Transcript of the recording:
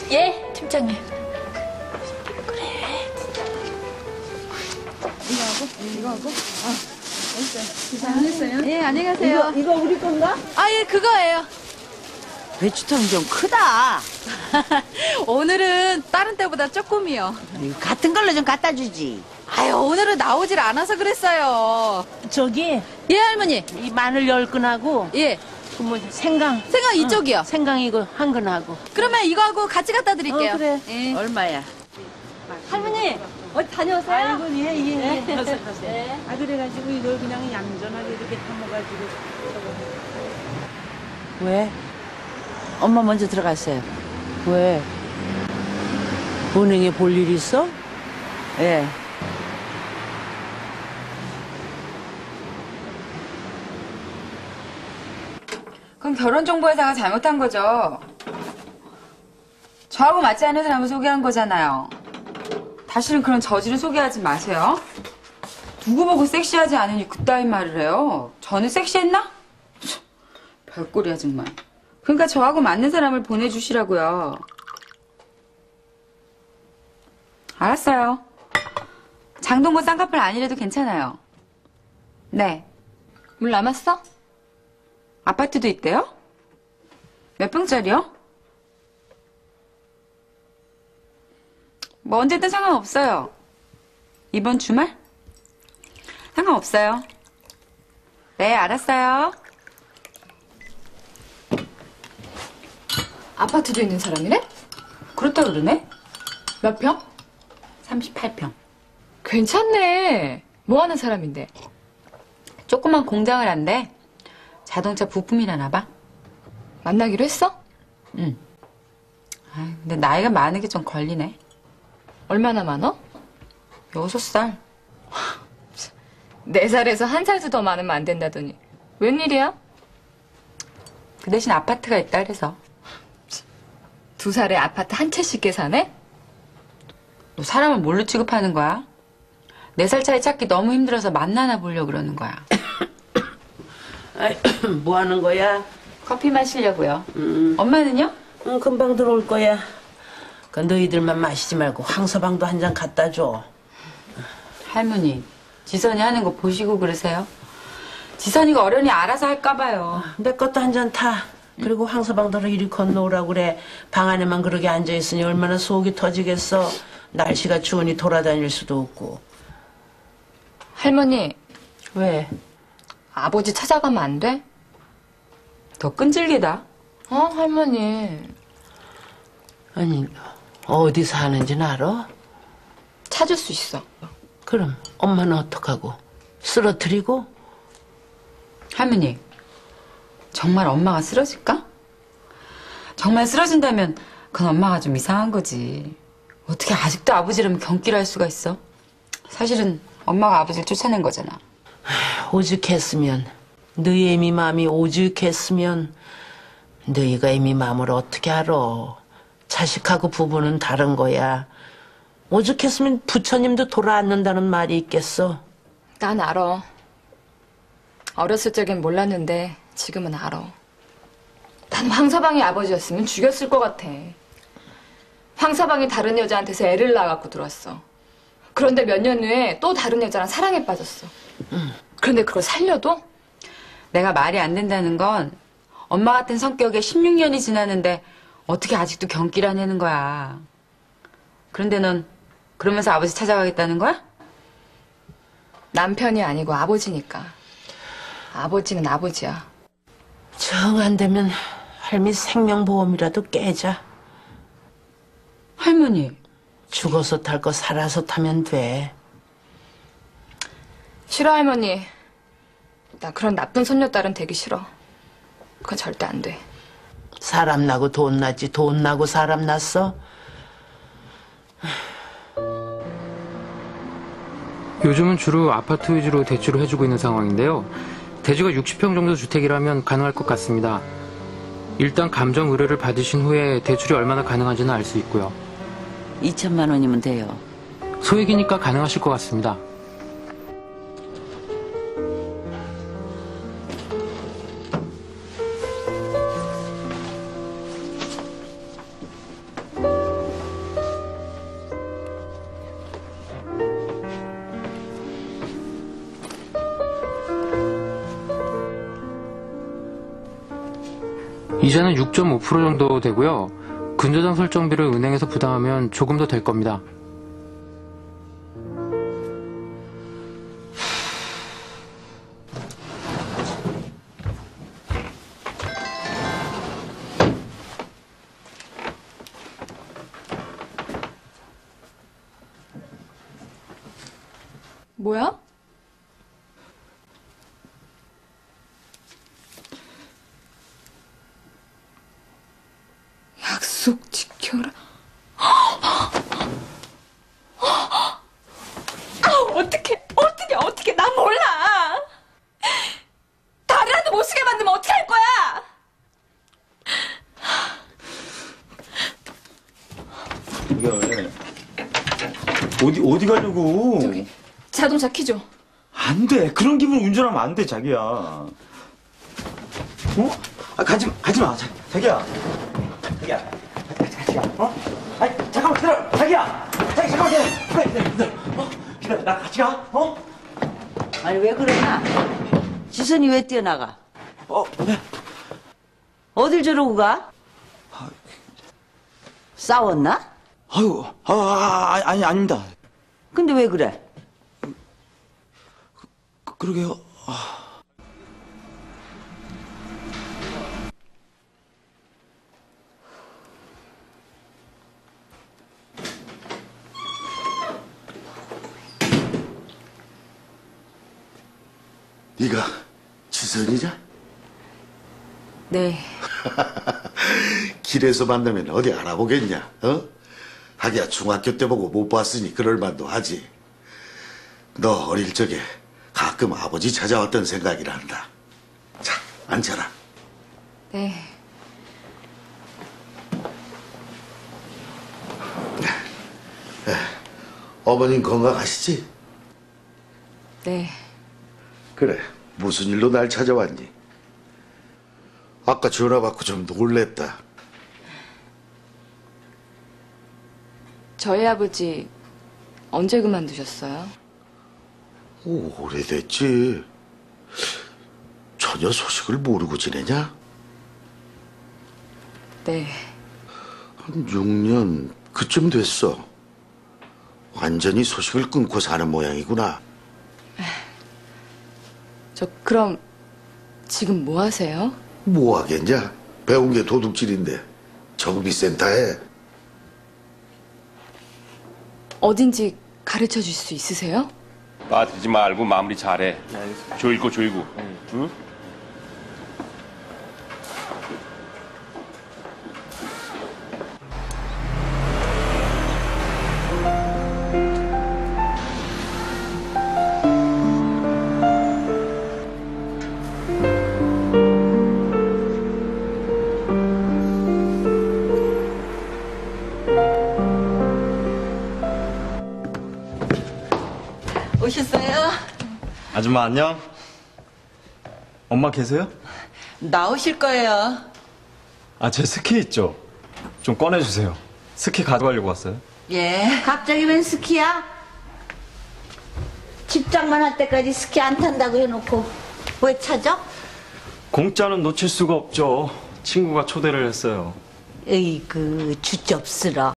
예, 팀장님. 이거하고? 됐어요. 안 했어요? 예, 안녕히 가세요. 이거 우리 건가? 아, 예, 그거예요. 배추통이 좀 크다. 오늘은 다른 때보다 조금이요. 같은 걸로 좀 갖다 주지. 아유, 오늘은 나오질 않아서 그랬어요. 저기 예, 할머니. 이 마늘 10근하고 예. 그 뭐 생강. 생강 이쪽이요. 생강 이거 1근하고. 그러면 이거하고 같이 갖다 드릴게요. 그래. 예. 얼마야? 할머니, 어디 다녀오세요? 아이고 예. 가서. 네. 아 그래가지고 이걸 그냥 얌전하게 이렇게 담아가지고. 왜? 엄마 먼저 들어갔어요. 왜? 은행에 볼 일 있어? 예. 그럼 결혼정보회사가 잘못한 거죠. 저하고 맞지 않는 사람을 소개한 거잖아요. 다시는 그런 저지를 소개하지 마세요. 누구 보고 섹시하지 않으니 그따위 말을 해요. 저는 섹시했나? 별꼴이야 정말. 그러니까 저하고 맞는 사람을 보내주시라고요. 알았어요. 장동건 쌍꺼풀 아니래도 괜찮아요. 네. 물 남았어? 아파트도 있대요? 몇 평짜리요? 뭐 언제든 상관없어요. 이번 주말? 상관없어요. 네, 알았어요. 아파트도 있는 사람이래? 그렇다 그러네? 몇 평? 38평. 괜찮네. 뭐 하는 사람인데? 조그만 공장을 한대. 자동차 부품이라나 봐. 만나기로 했어? 응. 아이, 근데 나이가 많은 게 좀 걸리네. 얼마나 많어? 6살. 4살에서 1살도 더 많으면 안 된다더니. 웬일이야? 그 대신 아파트가 있다 그래서. 2살에 아파트 한 채씩 사네? 너 사람을 뭘로 취급하는 거야? 4살 차이 찾기 너무 힘들어서 만나나 보려고 그러는 거야. 아이, 뭐 하는 거야? 커피 마시려고요. 엄마는요? 응, 금방 들어올 거야. 그 너희들만 마시지 말고 황서방도 한 잔 갖다 줘. 할머니, 지선이 하는 거 보시고 그러세요? 지선이가 어련히 알아서 할까 봐요. 내 것도 한 잔 타. 그리고 황서방도 이리 건너오라고 그래. 방 안에만 그러게 앉아있으니 얼마나 속이 터지겠어. 날씨가 추우니 돌아다닐 수도 없고. 할머니, 왜? 아버지 찾아가면 안 돼? 더 끈질기다. 할머니. 아니, 어디 사는지는 알아? 찾을 수 있어. 그럼 엄마는 어떡하고? 쓰러뜨리고? 할머니, 정말 엄마가 쓰러질까? 정말 쓰러진다면 그건 엄마가 좀 이상한 거지. 어떻게 아직도 아버지라면 경기를 할 수가 있어? 사실은 엄마가 아버지를 쫓아낸 거잖아. 오죽했으면, 너희 애미 마음이 오죽했으면 너희가 애미 마음을 어떻게 알아? 자식하고 부부는 다른 거야. 오죽했으면 부처님도 돌아앉는다는 말이 있겠어. 난 알아. 어렸을 적엔 몰랐는데 지금은 알아. 난 황서방이 아버지였으면 죽였을 것 같아. 황서방이 다른 여자한테서 애를 낳아갖고 들어왔어. 그런데 몇 년 후에 또 다른 여자랑 사랑에 빠졌어. 그런데 그걸 살려도? 내가 말이 안 된다는 건 엄마 같은 성격에 16년이 지났는데 어떻게 아직도 경기를 하냐는 거야. 그런데 넌 그러면서 아버지 찾아가겠다는 거야? 남편이 아니고 아버지니까. 아버지는 아버지야. 정 안 되면 할미 생명보험이라도 깨자. 할머니. 죽어서 탈 거 살아서 타면 돼. 싫어, 할머니. 나 그런 나쁜 손녀딸은 되기 싫어. 그건 절대 안 돼. 사람 나고 돈 나지 돈 나고 사람 났어? 요즘은 주로 아파트 위주로 대출을 해주고 있는 상황인데요. 대지가 60평 정도 주택이라면 가능할 것 같습니다. 일단 감정 의뢰를 받으신 후에 대출이 얼마나 가능한지는 알 수 있고요. 2천만 원이면 돼요. 소액이니까 가능하실 것 같습니다. 이자는 6.5% 정도 되고요. 근저당 설정비를 은행에서 부담하면 조금 더 될 겁니다. 뭐야? 약속 지켜라. 어떻게, 난 몰라. 다리라도 못 쓰게 만들면 어떡할 거야? 왜? 어디 가려고? 저기, 자동차 키 줘. 안 돼. 그런 기분 운전하면 안 돼, 자기야. 어? 아, 가지 마, 자기야. 자기야. 어? 아니, 잠깐만 기다려, 자기야. 잠깐만 기다려. 기다려, 나 같이 가. 어? 아니 왜 그러나? 지선이 왜 뛰어나가? 네. 어딜 저러고 가? 싸웠나? 아유, 아니, 아닙니다. 근데 왜 그래? 그러게요. 네가 지선이냐? 네. 길에서 만나면 어디 알아보겠냐? 어? 하기야 중학교 때 보고 못 봤으니 그럴 만도 하지. 너 어릴 적에 가끔 아버지 찾아왔던 생각이라 한다. 자, 앉아라. 네. 어머님 건강하시지? 네. 그래, 무슨 일로 날 찾아왔니? 아까 전화 받고 좀 놀랬다. 저희 아버지 언제 그만두셨어요? 오래됐지. 전혀 소식을 모르고 지내냐? 네. 한 6년 그쯤 됐어. 완전히 소식을 끊고 사는 모양이구나. 저 그럼 지금 뭐 하세요? 뭐 하겠냐? 배운 게 도둑질인데. 정비센터에. 어딘지 가르쳐 줄 수 있으세요? 빠뜨리지 말고 마무리 잘해. 조이고. 응? 오셨어요? 아줌마 안녕? 엄마 계세요? 나오실 거예요. 아, 제 스키 있죠? 좀 꺼내주세요. 스키 가져가려고 왔어요. 예. 갑자기 웬 스키야? 집장만 할 때까지 스키 안 탄다고 해놓고 왜 찾아? 공짜는 놓칠 수가 없죠. 친구가 초대를 했어요. 에이그 주접스러.